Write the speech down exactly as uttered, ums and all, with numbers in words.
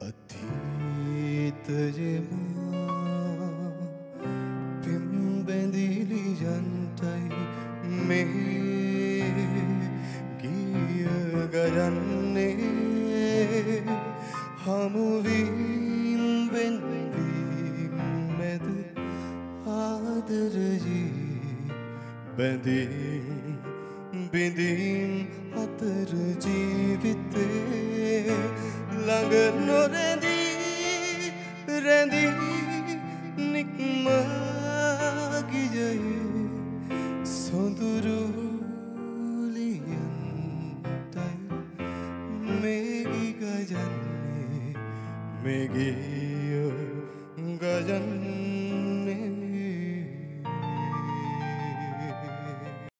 අතීතයමා පිම්බැඳිලියන්ටයි මේ ගිය ගයන්නේ හමුවීම් වෙන්වීම් මැද ආදරයේ බැඳීම් බිඳීම් අතර ජීවිතේ ළඟ නොරැඳී රැඳී නික්ම ගියයි සොඳුරු ලියන්ටයි මේ ගිගයන්නේ මේ ගේ